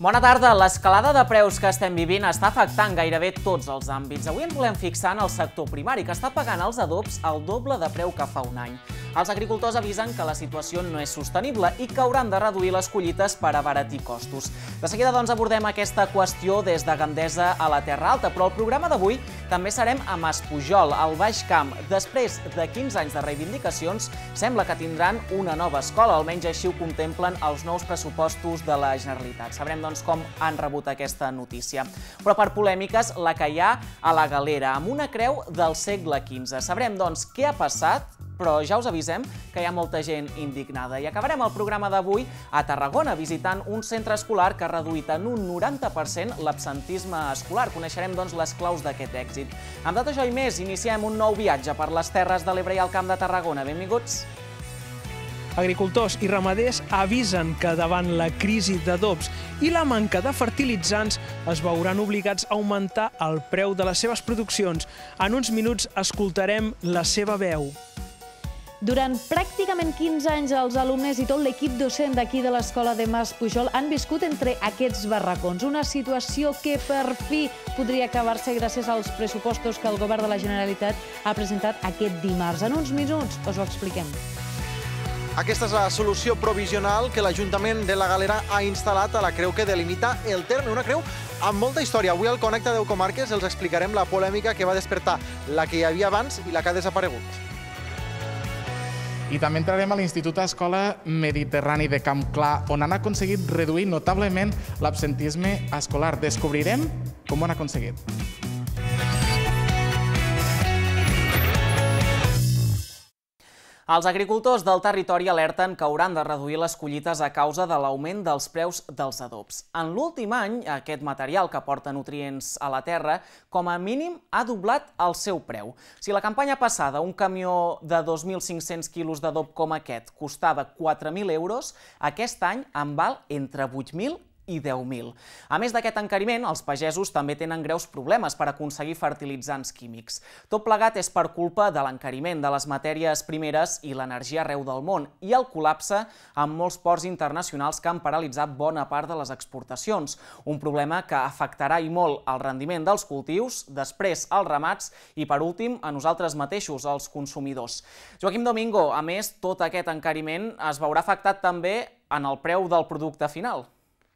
Bona tarda. L'escalada de preus que estem vivint està afectant gairebé tots els àmbits. Avui ens volem fixar en el sector primari, que està pagant els adobs el doble de preu que fa un any. Els agricultors avisen que la situació no és sostenible i que hauran de reduir les collites per abaratir costos. De seguida, doncs, abordem aquesta qüestió des de Gandesa a la Terra Alta, però el programa d'avui també serem a Maspujol, al Baix Camp. Després de 15 anys de reivindicacions, sembla que tindran una nova escola, almenys així ho contemplen els nous pressupostos de la Generalitat. Sabrem, doncs, com han rebut aquesta notícia. Però per polèmiques, la que hi ha a la Galera, amb una creu del segle XV. Sabrem, doncs, què ha passat, però ja us avisem que hi ha molta gent indignada. I acabarem el programa d'avui a Tarragona, visitant un centre escolar que ha reduït en un 90% l'absentisme escolar. Coneixerem, doncs, les claus d'aquest èxit. Amb tot això i més, iniciem un nou viatge per les Terres de l'Ebre i el Camp de Tarragona. Benvinguts! Agricultors i ramaders avisen que davant la crisi d'adobs i la manca de fertilitzants es veuran obligats a augmentar el preu de les seves produccions. En uns minuts escoltarem la seva veu. Durant pràcticament 15 anys, els alumnes i tot l'equip docent d'aquí de l'escola de Maspujol han viscut entre aquests barracons. Una situació que per fi podria acabar-se gràcies als pressupostos que el govern de la Generalitat ha presentat aquest dimarts. En uns minuts us ho expliquem. Aquesta és la solució provisional que l'Ajuntament de la Galera ha instal·lat a la creu que delimita el terme. Una creu amb molta història. Avui al Connecta 10 Comarques els explicarem la polèmica que va despertar la que hi havia abans i la que ha desaparegut. I també entrarem a l'Institut Escola Mediterrani de Camp Clar, on han aconseguit reduir notablement l'absentisme escolar. Descobrirem com ho han aconseguit. Els agricultors del territori alerten que hauran de reduir les collites a causa de l'augment dels preus dels adobs. En l'últim any, aquest material que aporta nutrients a la terra, com a mínim ha doblat el seu preu. Si la campanya passada un camió de 2.500 quilos d'adob com aquest costava 4.000 euros, aquest any en val entre 8.000 i 10.000. A més d'aquest encariment, els pagesos també tenen greus problemes per aconseguir fertilitzants químics. Tot plegat és per culpa de l'encariment de les matèries primeres i l'energia arreu del món i el col·lapse amb molts ports internacionals que han paralitzat bona part de les exportacions. Un problema que afectarà i molt el rendiment dels cultius, després als ramats i, per últim, a nosaltres mateixos, els consumidors. Joaquim Domingo, a més, tot aquest encariment es veurà afectat també en el preu del producte final.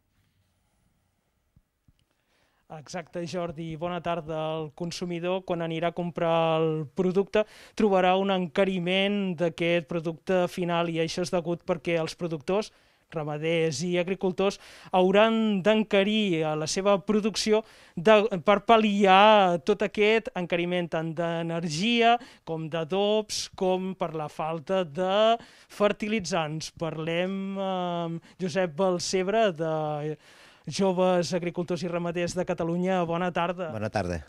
Exacte, Jordi. Bona tarda. El consumidor, quan anirà a comprar el producte, trobarà un encariment d'aquest producte final i això és degut perquè els productors, ramaders i agricultors hauran d'encarir la seva producció per pal·liar tot aquest encariment tant d'energia com d'adobs com per la falta de fertilitzants. Parlem amb Josep Balcebre de Joves Agricultors i Ramaders de Catalunya. Bona tarda. Bona tarda.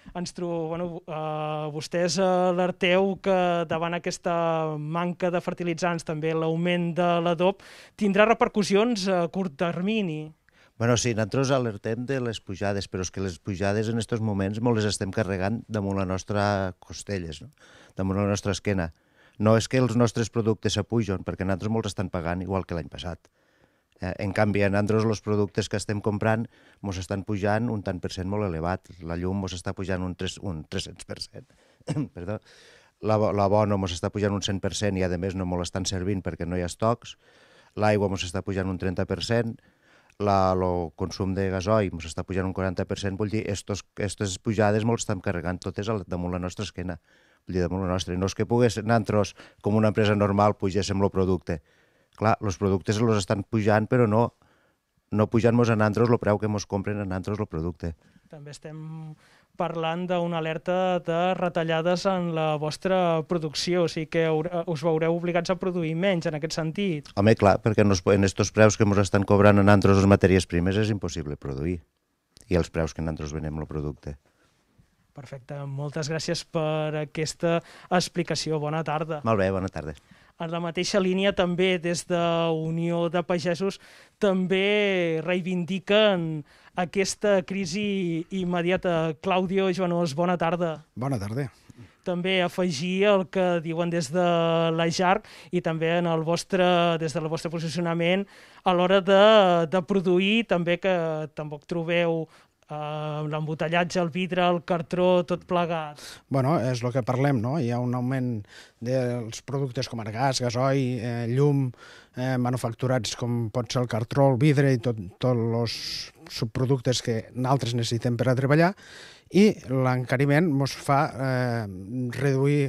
Vostès alerteu que davant aquesta manca de fertilitzants, també l'augment de l'adob, tindrà repercussions a curt termini. Bueno, sí, nosaltres alertem de les pujades, però és que les pujades en aquests moments molt les estem carregant damunt la nostra costelles, no? Damunt la nostra esquena. No és que els nostres productes s'apugen, perquè nosaltres molts estan pagant igual que l'any passat. En canvi, a nosaltres els productes que estem comprant ens estan pujant un tant per cent molt elevat. La llum ens està pujant un 300%. Perdó. L'abono ens està pujant un 100% i, a més, no ens estan servint perquè no hi ha estocs. L'aigua ens està pujant un 30%. El consum de gasoil ens està pujant un 40%. Vull dir, aquestes pujades ens estan carregant totes damunt la nostra esquena. Vull dir, damunt la nostra. I no és que pogués nosaltres, com una empresa normal, pugéssim el producte. Clar, els productes els estan pujant, però no pujant-nos a nosaltres el preu que ens compren a nosaltres el producte. També estem parlant d'una alerta de retallades en la vostra producció, o sigui que us veureu obligats a produir menys en aquest sentit. Home, clar, perquè en aquests preus que ens estan cobrant a nosaltres les matèries primes és impossible produir. I els preus que nosaltres venem el producte. Perfecte, moltes gràcies per aquesta explicació. Bona tarda. Molt bé, bona tarda. En la mateixa línia, també des de Unió de Pagesos, també reivindiquen aquesta crisi immediata. Claudio Joanós, bona tarda. Bona tarda. també afegir el que diuen des de la JARC i també des del vostre posicionament a l'hora de produir, també que tampoc trobeu l'embotellatge, el vidre, el cartró, tot plegat. Bueno, és el que parlem, no? Hi ha un augment dels productes com el gas, gasoil, llum, manufacturats com pot ser el cartró, el vidre i tots els subproductes que nosaltres necessitem per a treballar, i l'encariment ens fa reduir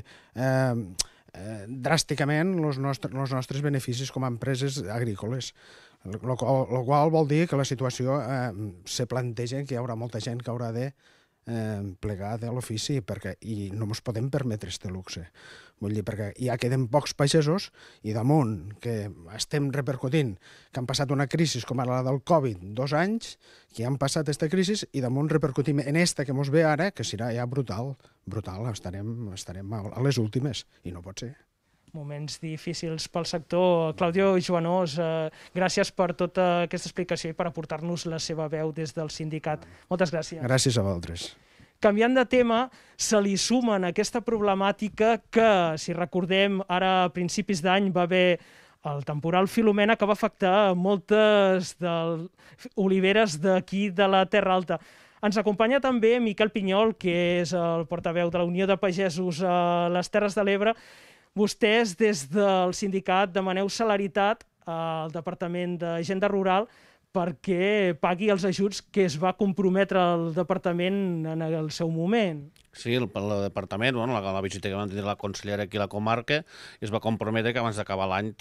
dràsticament els nostres beneficis com a empreses agrícoles. El qual vol dir que la situació se planteja que hi haurà molta gent que haurà de plegar de l'ofici i no ens podem permetre aquest luxe. Vull dir, perquè ja queden pocs pagesos i damunt que estem repercutint que han passat una crisi com la del Covid 2 anys, que han passat aquesta crisi i damunt repercutim en esta que ens ve ara, que serà ja brutal, estarem a les últimes i no pot ser. Moments difícils pel sector. Claudio Joanós, gràcies per tota aquesta explicació i per aportar-nos la seva veu des del sindicat. Moltes gràcies. Gràcies a vosaltres. Canviant de tema, se li sumen aquesta problemàtica que, si recordem, ara a principis d'any va haver el temporal Filomena que va afectar moltes oliveres d'aquí de la Terra Alta. Ens acompanya també Miquel Pinyol, que és el portaveu de la Unió de Pagesos a les Terres de l'Ebre. Vostès, des del sindicat, demaneu celeritat al Departament d'Agenda Rural perquè pagui els ajuts que es va comprometre el departament en el seu moment. Sí, el departament, la visita que vam tenir la consellera aquí a la comarca, es va comprometre que abans d'acabar l'any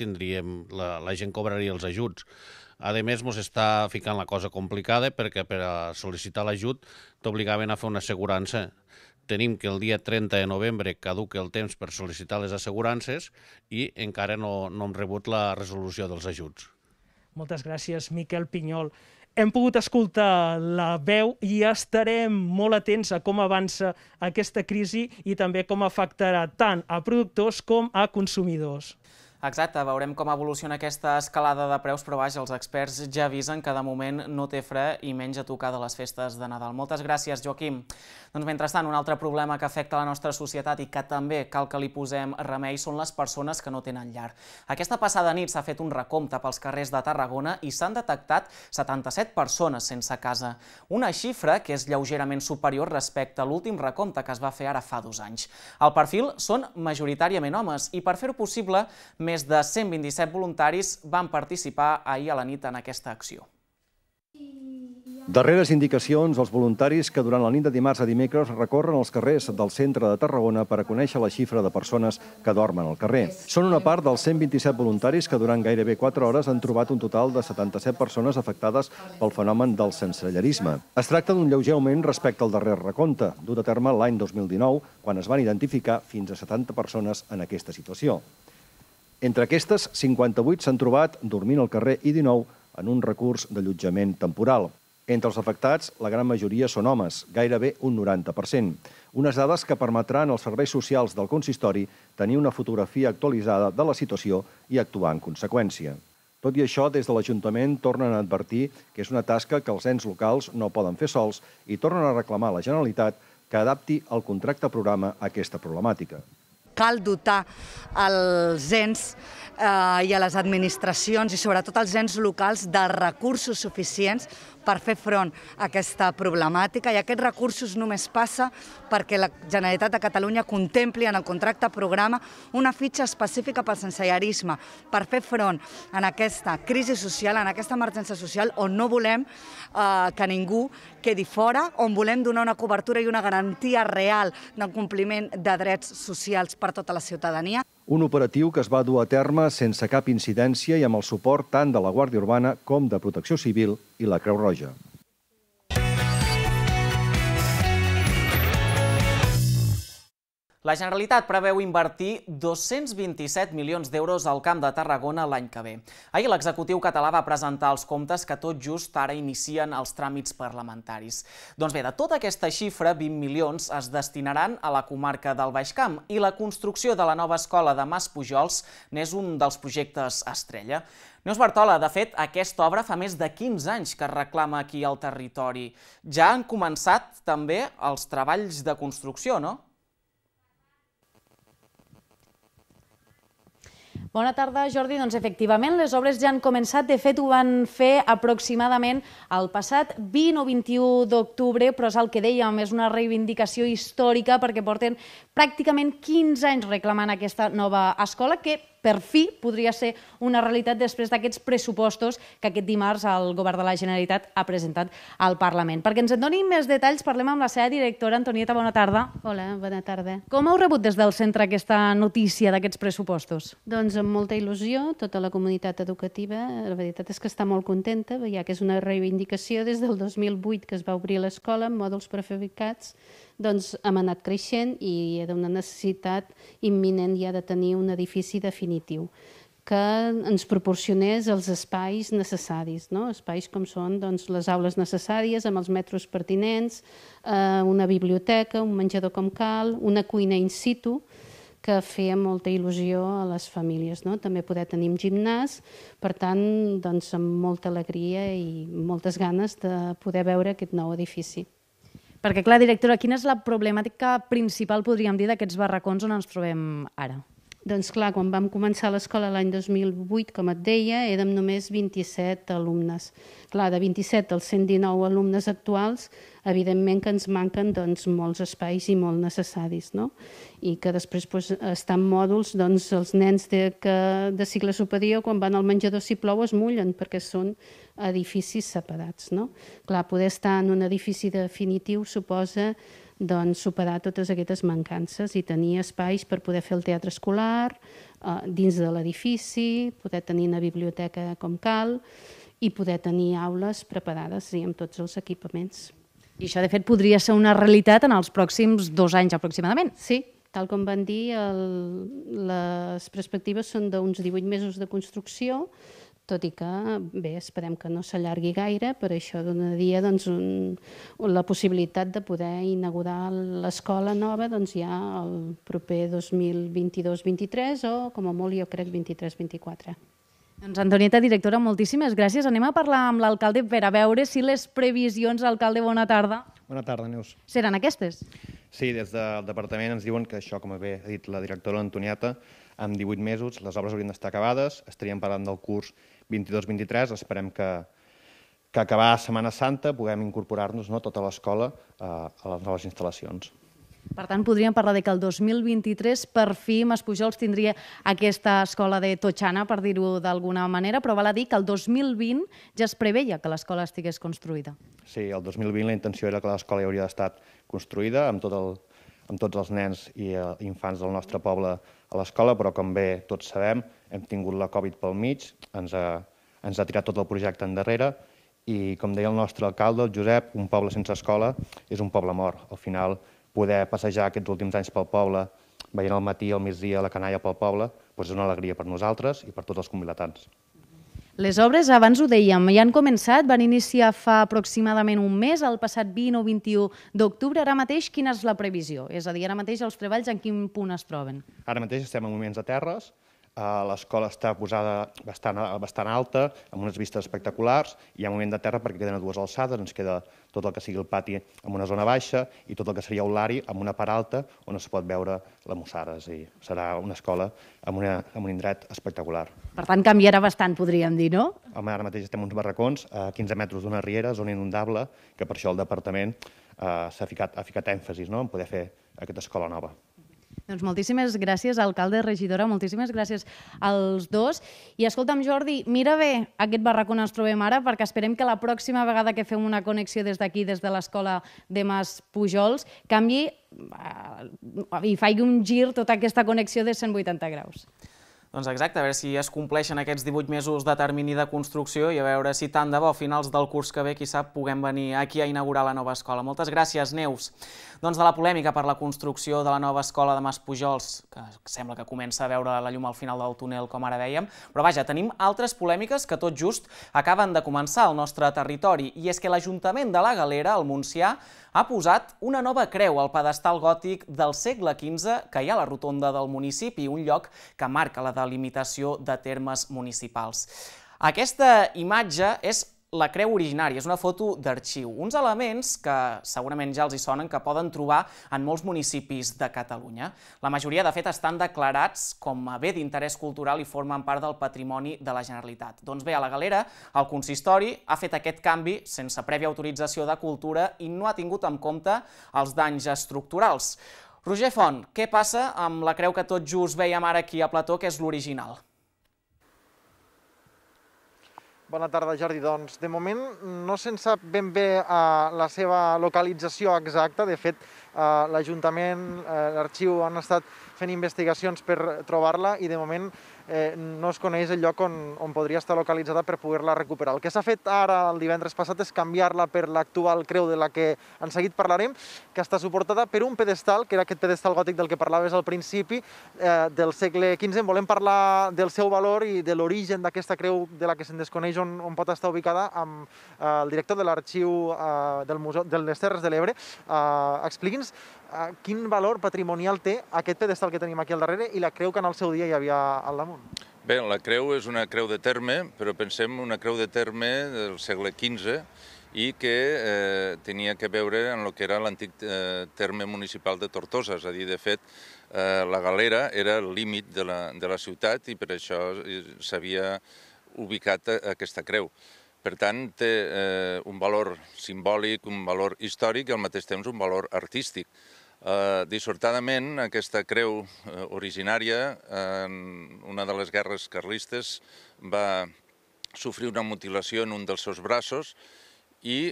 la gent cobraria els ajuts. A més, ens està ficant la cosa complicada perquè per a sol·licitar l'ajut t'obligaven a fer una assegurança. Tenim que el dia 30 de novembre caduca el temps per sol·licitar les assegurances i encara no hem rebut la resolució dels ajuts. Moltes gràcies, Miquel Pinyol. Hem pogut escoltar la veu i estarem molt atents a com avança aquesta crisi i també com afectarà tant a productors com a consumidors. Exacte, veurem com evoluciona aquesta escalada de preus, però vaja, els experts ja avisen que de moment no té fre i menys a tocar de les festes de Nadal. Moltes gràcies, Joaquim. Doncs mentrestant, un altre problema que afecta la nostra societat i que també cal que li posem remei són les persones que no tenen llar. Aquesta passada nit s'ha fet un recompte pels carrers de Tarragona i s'han detectat 77 persones sense casa. Una xifra que és lleugerament superior respecte a l'últim recompte que es va fer ara fa 2 anys. El perfil són majoritàriament homes i per fer-ho possible, més de 127 voluntaris van participar ahir a la nit en aquesta acció. Darreres indicacions, els voluntaris que durant la nit de dimarts a dimecres recorren els carrers del centre de Tarragona per a conèixer la xifra de persones que dormen al carrer. Són una part dels 127 voluntaris que durant gairebé 4 hores han trobat un total de 77 persones afectades pel fenomen del sensellarisme. Es tracta d'un lleuger augment respecte al darrer recompte, dut a terme l'any 2019, quan es van identificar fins a 70 persones en aquesta situació. Entre aquestes, 58 s'han trobat dormint al carrer i 19 en un recurs d'allotjament temporal. Entre els afectats, la gran majoria són homes, gairebé un 90%. Unes dades que permetran als serveis socials del consistori tenir una fotografia actualitzada de la situació i actuar en conseqüència. Tot i això, des de l'Ajuntament tornen a advertir que és una tasca que els ens locals no poden fer sols i tornen a reclamar a la Generalitat que adapti el contracte programa a aquesta problemàtica. Cal dotar els ens i a les administracions i sobretot als ens locals de recursos suficients per fer front a aquesta problemàtica, i aquests recursos només passa perquè la Generalitat de Catalunya contempli en el contracte programa una fitxa específica pel sensellarisme per fer front a aquesta crisi social, en aquesta emergència social on no volem que ningú quedi fora, on volem donar una cobertura i una garantia real del compliment de drets socials per tota la ciutadania. Un operatiu que es va dur a terme sense cap incidència i amb el suport tant de la Guàrdia Urbana com de Protecció Civil i la Creu Roja. La Generalitat preveu invertir 227 milions d'euros al Camp de Tarragona l'any que ve. Ahir l'executiu català va presentar els comptes que tot just ara inicien els tràmits parlamentaris. Doncs bé, de tota aquesta xifra, 20 milions es destinaran a la comarca del Baix Camp i la construcció de la nova escola de Maspujols n'és un dels projectes estrella. Neus Bartola, de fet, aquesta obra fa més de 15 anys que es reclama aquí al territori. Ja han començat també els treballs de construcció, no? Bona tarda, Jordi. Doncs efectivament, les obres ja han començat. De fet, ho van fer aproximadament el passat 20 o 21 d'octubre, però és el que dèiem, és una reivindicació històrica perquè porten pràcticament 15 anys reclamant aquesta nova escola que per fi podria ser una realitat després d'aquests pressupostos que aquest dimarts el Govern de la Generalitat ha presentat al Parlament. Perquè ens en doni més detalls, parlem amb la seva directora, Antonieta, bona tarda. Hola, bona tarda. Com heu rebut des del centre aquesta notícia d'aquests pressupostos? Doncs amb molta il·lusió, tota la comunitat educativa, la veritat és que està molt contenta, ja que és una reivindicació des del 2008 que es va obrir l'escola amb mòduls prefabricats, doncs hem anat creixent i era una necessitat imminent ja de tenir un edifici definitiu que ens proporcionés els espais necessaris, espais com són les aules necessàries amb els metros pertinents, una biblioteca, un menjador com cal, una cuina in situ, que feia molta il·lusió a les famílies. També poder tenir un gimnàs, per tant, amb molta alegria i moltes ganes de poder veure aquest nou edifici. Perquè, clar, directora, quina és la problemàtica principal, podríem dir, d'aquests barracons on ens trobem ara? Doncs clar, quan vam començar l'escola l'any 2008, com et deia, érem només 27 alumnes. Clar, de 27 als 119 alumnes actuals, evidentment que ens manquen molts espais i molt necessaris, i que després estan mòduls, els nens de cicle superior, quan van al menjador si plou es mullen, perquè són edificis separats. Clar, poder estar en un edifici definitiu suposa superar totes aquestes mancances i tenir espais per poder fer el teatre escolar dins de l'edifici, poder tenir una biblioteca com cal i poder tenir aules preparades amb tots els equipaments. I això, de fet, podria ser una realitat en els pròxims 2 anys aproximadament. Sí, tal com van dir, les perspectives són d'uns 18 mesos de construcció, tot i que, bé, esperem que no s'allargui gaire, per això donaria la possibilitat de poder inaugurar l'escola nova ja el proper 2022-23 o, com a molt, jo crec, 23-24. Doncs, Antonieta, directora, moltíssimes gràcies. Anem a parlar amb l'alcalde per a veure si les previsions, alcalde, bona tarda. Bona tarda, Neus. Seran aquestes? Sí, des del departament ens diuen que això, com bé ha dit la directora Antonieta, en 18 mesos les obres haurien d'estar acabades, estaríem parlant del curs 22-23, esperem que acabar Setmana Santa puguem incorporar-nos tota l'escola a les noves instal·lacions. Per tant, podríem parlar que el 2023 per fi Maspujols tindria aquesta escola de Totxana, per dir-ho d'alguna manera, però val a dir que el 2020 ja es preveia que l'escola estigués construïda. Sí, el 2020 la intenció era que l'escola ja hauria estat construïda amb tots els nens i infants del nostre poble a l'escola, però com bé tots sabem, hem tingut la Covid pel mig, ens ha tirat tot el projecte endarrere i, com deia el nostre alcalde, el Josep, un poble sense escola és un poble mort. Al final, poder passejar aquests últims anys pel poble, veient al matí, al migdia, la canalla pel poble, és una alegria per nosaltres i per tots els convidatants. Les obres, abans ho dèiem, ja han començat, van iniciar fa aproximadament un mes, el passat 20 o 21 d'octubre. Ara mateix, quina és la previsió? És a dir, ara mateix els treballs en quin punt es troben? Ara mateix estem en moments de terres, l'escola està posada bastant alta, amb unes vistes espectaculars, hi ha un moment de terra perquè queden a 2 alçades, ens queda tot el que sigui el pati en una zona baixa i tot el que seria Eulari amb una part alta on es pot veure la Mussara. Serà una escola amb un indret espectacular. Per tant, canviarà bastant, podríem dir, no? Home, ara mateix estem uns barracons a 15 metres d'una riera, zona inundable, que per això el departament ha ficat èmfasis en poder fer aquesta escola nova. Doncs moltíssimes gràcies, alcalde, regidora, moltíssimes gràcies als dos. I escolta'm, Jordi, mira bé aquest barrac on ens trobem ara, perquè esperem que la pròxima vegada que fem una connexió des d'aquí, des de l'escola de Maspujols, canvi i faci un gir tota aquesta connexió de 180 graus. Doncs exacte, a veure si es compleixen aquests 18 mesos de termini de construcció i a veure si tant de bo a finals del curs que ve, qui sap, puguem venir aquí a inaugurar la nova escola. Moltes gràcies, Neus. Doncs de la polèmica per la construcció de la nova escola de Maspujols, que sembla que comença a veure la llum al final del túnel, com ara dèiem, però vaja, tenim altres polèmiques que tot just acaben de començar al nostre territori, i és que l'Ajuntament de la Galera, al Montsià, ha posat una nova creu al pedestal gòtic del segle XV que hi ha a la rotonda del municipi, un lloc que marca la delimitació de termes municipals. Aquesta imatge és la creu originària, és una foto d'arxiu. Uns elements que segurament ja els hi sonen, que poden trobar en molts municipis de Catalunya. La majoria, de fet, estan declarats com a bé d'interès cultural i formen part del patrimoni de la Generalitat. Doncs bé, a la Galera, el consistori ha fet aquest canvi sense prèvia autorització de Cultura i no ha tingut en compte els danys estructurals. Roger Font, què passa amb la creu que tot just veiem ara aquí a plató, que és l'original? Bona tarda, Jordi. Doncs, de moment, no se'n sap ben bé la seva localització exacta. De fet, l'Ajuntament, l'arxiu han estat fent investigacions per trobar-la i, de moment, no es coneix el lloc on podria estar localitzada per poder-la recuperar. El que s'ha fet ara, el divendres passat, és canviar-la per l'actual creu de la que en seguit parlarem, que està suportada per un pedestal, que era aquest pedestal gòtic del que parlaves al principi, del segle XV. Volem parlar del seu valor i de l'origen d'aquesta creu de la que se'n desconeix on pot estar ubicada amb el director de l'arxiu de les Terres de l'Ebre. Expliqui'ns quin valor patrimonial té aquest pedestal que tenim aquí al darrere i la creu que en el seu dia hi havia al damunt. Bé, la creu és una creu de terme, però pensem una creu de terme del segle XV i que tenia que veure en el que era l'antic terme municipal de Tortosa. És a dir, de fet, la Galera era el límit de la ciutat i per això s'havia ubicat aquesta creu. Per tant, té un valor simbòlic, un valor històric i al mateix temps un valor artístic. Dissortadament, aquesta creu originària, en una de les guerres carlistes, va sofrir una mutilació en un dels seus braços i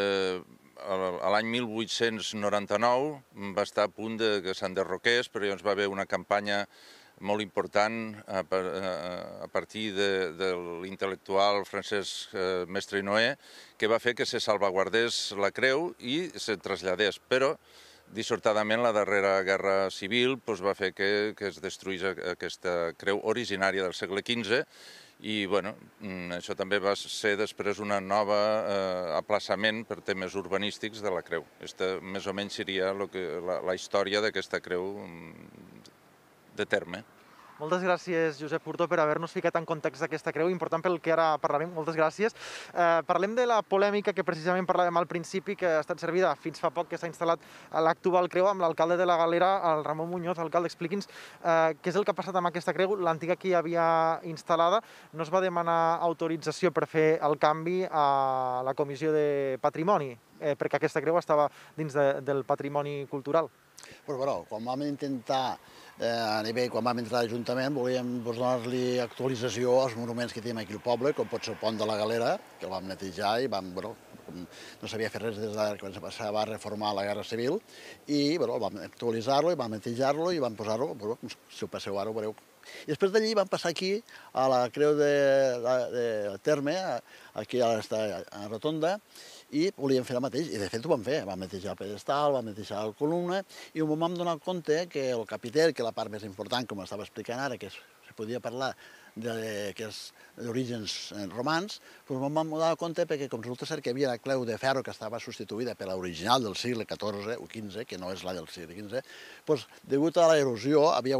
l'any 1899 va estar a punt que s'enderroqués, però llavors va haver una campanya molt important a partir de l'intel·lectual Francesc Mestre i Noé, que va fer que se salvaguardés la creu i se traslladés, però dissortadament la darrera guerra civil va fer que es destruís aquesta creu originària del segle XV i això també va ser després un nou aplaçament per temes urbanístics de la creu. Aquesta més o menys seria la història d'aquesta creu de terme. Moltes gràcies, Josep Furtó, per haver-nos ficat en context d'aquesta creu, important pel que ara parlarem. Moltes gràcies. Parlem de la polèmica que precisament parlàvem al principi, que ha estat servida fins fa poc, que s'ha instal·lat a l'actual creu amb l'alcalde de la Galera, el Ramon Muñoz. Alcalde, expliqui'ns què és el que ha passat amb aquesta creu. L'antiga que hi havia instal·lada, no es va demanar autorització per fer el canvi a la Comissió de Patrimoni, perquè aquesta creu estava dins del patrimoni cultural. Però quan vam intentar quan vam entrar a l'Ajuntament, volíem donar-li actualització als monuments que tenim aquí al poble, com pot ser el pont de la Galera, que el vam netejar i no s'havia fet res des que se va reformar la Guerra Civil, i vam actualitzar-lo, i vam netejar-lo i vam posar-lo, si ho passeu ara ho veureu. I després d'allí vam passar aquí, a la creu de Terme, aquí a la rotonda, i volíem fer el mateix, i de fet ho vam fer. Vam netejar el pedestal, vam netejar la columna, i on vam donar compte que el capitell, que és la part més important, com estava explicant ara, que se podia parlar d'orígens romans, vam donar compte perquè com resulta ser que hi havia la creu de ferro que estava substituïda per l'original del segle XIV o XV, que no és la del segle XV, degut a l'erosió havia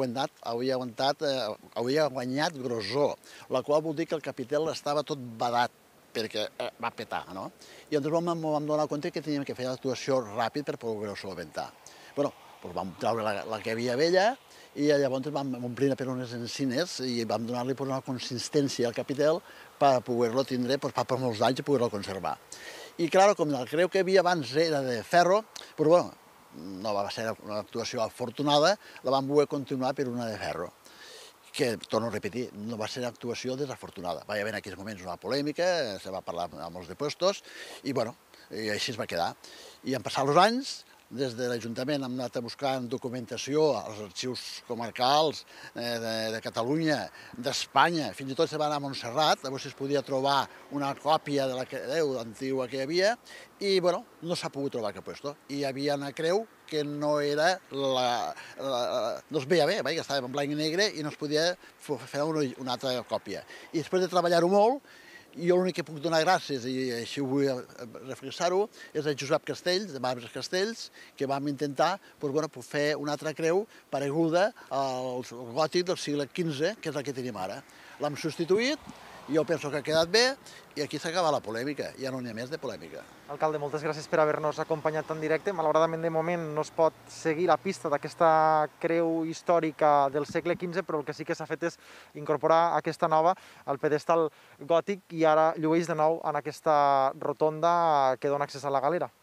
guanyat grossor, la qual vol dir que el capitell estava tot badat, perquè va petar, no? I llavors vam donar compte que teníem que fer l'actuació ràpid per poder-ho solventar. Vam treure la que havia vella i llavors vam omplir per unes encines i vam donar-li una consistència al capitell per poder-lo tindre per molts anys i poder-lo conservar. I, clar, com la creu que havia abans era de ferro, però no va ser una actuació afortunada, la vam voler continuar per una de ferro, que, torno a repetir, no va ser una actuació desafortunada. Va haver en aquells moments una polèmica, se va parlar a molts de puestos, i així es va quedar. I han passat els anys, des de l'Ajuntament hem anat a buscar documentació als arxius comarcals de Catalunya, d'Espanya, fins i tot se va anar a Montserrat, a veure si es podia trobar una còpia de la creu antiga que hi havia, i no s'ha pogut trobar cap lloc. Hi havia una creu que no era no es veia bé, que estava en blanc i negre i no es podia fer una altra còpia. I després de treballar-ho molt, jo l'únic que puc donar gràcies, i així vull reflexar-ho, és a Josep Castells, de Marbres Castells, que vam intentar fer una altra creu pareguda al gòtic del segle XV, que és el que tenim ara. L'hem substituït Jo penso que ha quedat bé i aquí s'acaba la polèmica, ja no n'hi ha més de polèmica. Alcalde, moltes gràcies per haver-nos acompanyat en directe. Malauradament, de moment, no es pot seguir la pista d'aquesta creu històrica del segle XV, però el que sí que s'ha fet és incorporar aquesta nova al pedestal gòtic i ara llueix de nou en aquesta rotonda que dona accés a la galera.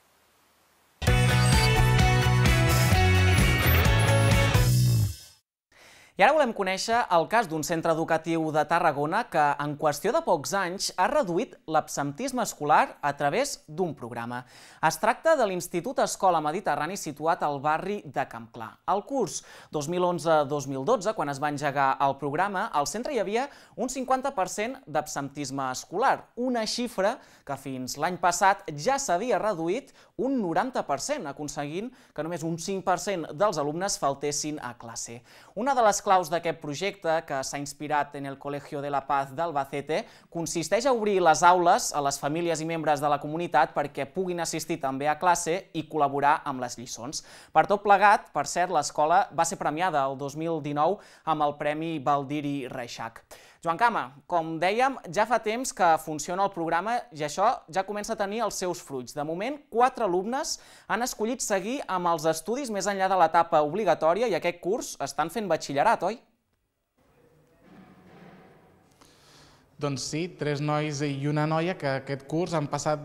I ara volem conèixer el cas d'un centre educatiu de Tarragona que, en qüestió de pocs anys, ha reduït l'absentisme escolar a través d'un programa. Es tracta de l'Institut Escola Mediterrani situat al barri de Campclar. Al curs 2011-2012, quan es va engegar el programa, al centre hi havia un 50% d'absentisme escolar, una xifra que fins l'any passat ja s'havia reduït un 90%, aconseguint que només un 5% dels alumnes faltessin a classe. Una de les claus d'aquest projecte, que s'ha inspirat en el Colegio de la Paz d'Albacete, consisteix a obrir les aules a les famílies i membres de la comunitat perquè puguin assistir també a classe i col·laborar amb les lliçons. Per tot plegat, per cert, l'escola va ser premiada el 2019 amb el Premi Baldiri Reixac. Joan Cama, com dèiem, ja fa temps que funciona el programa i això ja comença a tenir els seus fruits. De moment, 4 alumnes han escollit seguir amb els estudis més enllà de l'etapa obligatòria i aquest curs estan fent batxillerat, oi? Doncs sí, 3 nois i una noia que aquest curs han passat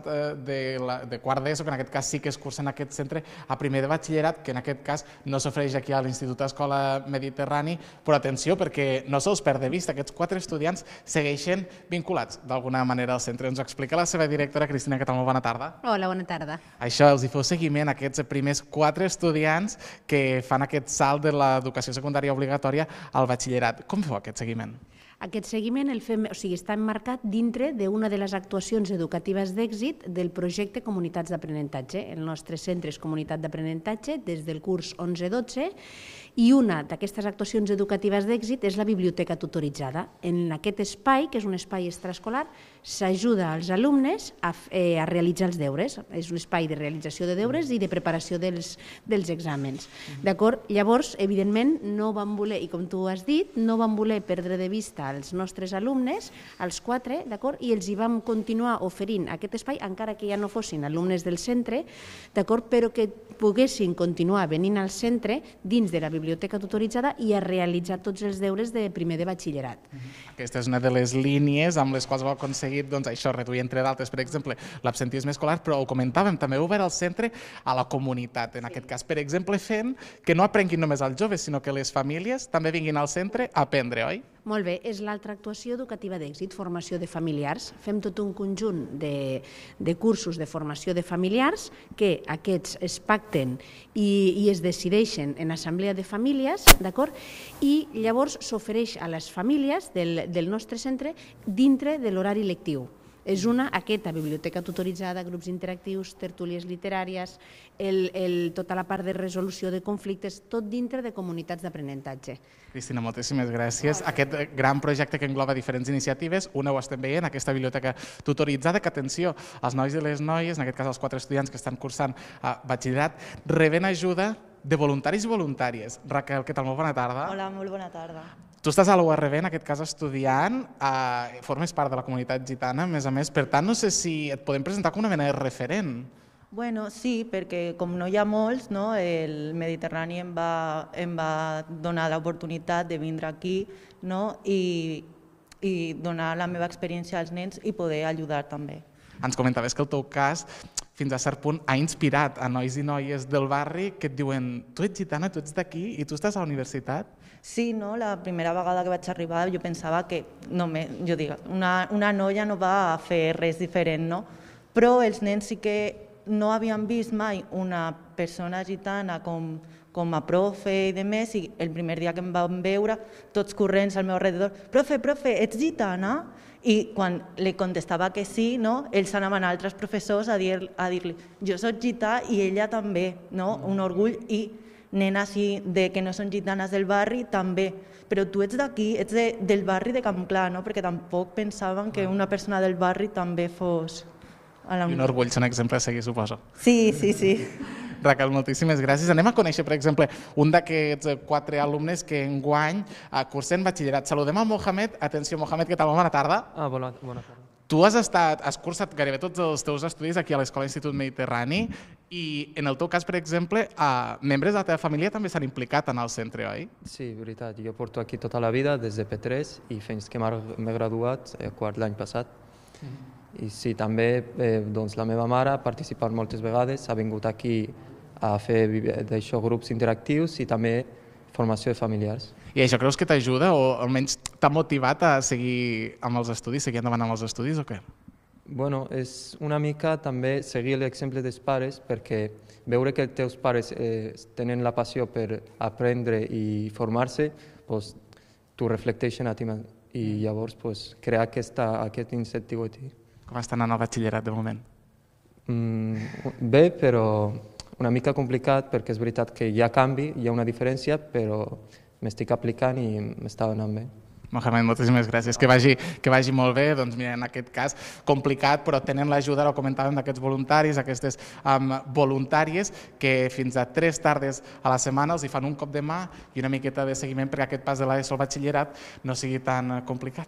de quart d'ESO, que en aquest cas sí que es cursa en aquest centre, a primer de batxillerat, que en aquest cas no s'ofereix aquí a l'Institut Escola Mediterrani, però atenció, perquè no se'ls perd de vista, aquests 4 estudiants segueixen vinculats d'alguna manera al centre. Ens ho explica la seva directora, Cristina, què tal? Molt bona tarda. Hola, bona tarda. Això, els hi feu seguiment a aquests primers 4 estudiants que fan aquest salt de l'educació secundària obligatòria al batxillerat. Com feu aquest seguiment? Aquest seguiment el fem, està emmarcat dintre d'una de les actuacions educatives d'èxit del projecte Comunitats d'Aprenentatge. El nostre centre és Comunitat d'Aprenentatge des del curs 11-12 i una d'aquestes actuacions educatives d'èxit és la biblioteca tutoritzada. En aquest espai, que és un espai extraescolar, s'ajuda als alumnes a realitzar els deures. És un espai de realització de deures i de preparació dels exàmens. D'acord? Llavors, evidentment, no vam voler, i com tu has dit, no vam voler perdre de vista els nostres alumnes, els 4, d'acord? I els hi vam continuar oferint aquest espai, encara que ja no fossin alumnes del centre, d'acord? Però que poguessin continuar venint al centre dins de la biblioteca tutoritzada i a realitzar tots els deures de primer de batxillerat. Aquesta és una de les línies amb les quals heu aconseguit això, reduir, entre d'altres, per exemple, l'absentisme escolar, però ho comentàvem, també heu obert el centre a la comunitat, en aquest cas, per exemple, fent que no aprenguin només els joves, sinó que les famílies també vinguin al centre a aprendre, oi? Molt bé, és l'altra actuació educativa d'èxit, formació de familiars. Fem tot un conjunt de cursos de formació de familiars que aquests es pacten i es decideixen en assemblea de famílies, d'acord? I llavors s'ofereix a les famílies del nostre centre dintre de l'horari lectiu. És aquesta biblioteca tutoritzada, grups interactius, tertúlies literàries, tota la part de resolució de conflictes, tot dintre de comunitats d'aprenentatge. Cristina, moltíssimes gràcies. Aquest gran projecte que engloba diferents iniciatives, una ho estem veient, aquesta biblioteca tutoritzada, que, atenció, els nois i les noies, en aquest cas els 4 estudiants que estan cursant a batxillerat, reben ajuda de voluntaris i voluntàries. Raquel, què tal? Molt bona tarda. Hola, molt bona tarda. Tu estàs a l'URB, en aquest cas estudiant, formes part de la comunitat gitana, a més, per tant, no sé si et podem presentar com una mena de referent. Bueno, sí, perquè com no hi ha molts, el Mediterrani em va donar l'oportunitat de vindre aquí i donar la meva experiència als nens i poder ajudar també. Ens comentaves que el teu cas, fins a cert punt, ha inspirat a nois i noies del barri que et diuen tu ets gitana, tu ets d'aquí i tu estàs a la universitat? Sí, la primera vegada que vaig arribar jo pensava que una noia no va a fer res diferent, però els nens sí que no havien vist mai una persona gitana com a profe i demés, i el primer dia que em van veure, tots corrents al meu alrededor, profe, ets gitana? I quan li contestava que sí, ells anaven a altres professors a dir-li jo soc gità i ella també, un orgull, i nenes que no són gitanes del barri també, però tu ets d'aquí, ets del barri de Campclar, perquè tampoc pensaven que una persona del barri també fos... I un orgull, són exemples a seguir, suposo. Sí. Raquel, moltíssimes gràcies. Anem a conèixer, per exemple, un d'aquests 4 alumnes que enguany cursen batxillerat. Saludem a Mohamed. Atenció, Mohamed, què tal? Bona tarda. Bona tarda. Tu has cursat gairebé tots els teus estudis aquí a l'Escola Institut Mediterrani i, en el teu cas, per exemple, membres de la teva família també s'han implicat en el centre, oi? Sí, veritat. Jo porto aquí tota la vida, des de P3 i fins que m'he graduat, quart l'any passat. I sí, també la meva mare ha participat moltes vegades, ha vingut aquí a fer grups interactius i també formació de familiars. I això creus que t'ajuda o almenys t'ha motivat a seguir amb els estudis, seguir endavant amb els estudis o què? Bueno, és una mica també seguir l'exemple dels pares, perquè veure que els teus pares tenen la passió per aprendre i formar-se, t'ho reflecteixen a ti i llavors crear aquest incentiu a ti. Com està anant el batxillerat de moment? Bé, però una mica complicat perquè és veritat que hi ha canvi, hi ha una diferència, però m'estic aplicant i m'està anant bé. Mohamed, moltíssimes gràcies. Que vagi molt bé. Doncs mira, en aquest cas complicat, però tenen l'ajuda, ho comentàvem, d'aquests voluntaris, aquestes voluntàries que fins a 3 tardes a la setmana els hi fan un cop de mà i una miqueta de seguiment perquè aquest pas de l'ESO al batxillerat no sigui tan complicat.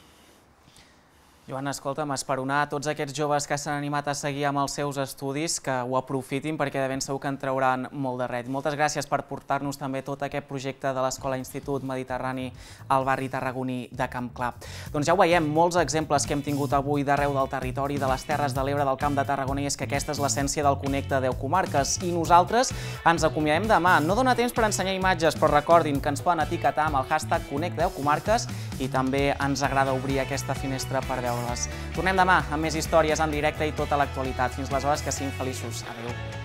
Joan, escolta'm, esperonar a tots aquests joves que s'han animat a seguir amb els seus estudis, que ho aprofitin perquè de ben segur que en trauran molt de ret. Moltes gràcies per portar-nos també tot aquest projecte de l'Escola Institut Mediterrani al barri tarragoní de Camp Clar. Doncs ja ho veiem, molts exemples que hem tingut avui d'arreu del territori, de les Terres de l'Ebre, del Camp de Tarragona, i és que aquesta és l'essència del Connecta 10 Comarques. I nosaltres ens acomiadem demà. No dona temps per ensenyar imatges, però recordin que ens poden etiquetar amb el hashtag Connecta 10 Comarques i també ens agrada obrir aquesta finestra per veure. Tornem demà amb més històries en directe i tota l'actualitat. Fins aleshores, que siguin feliços. Adéu.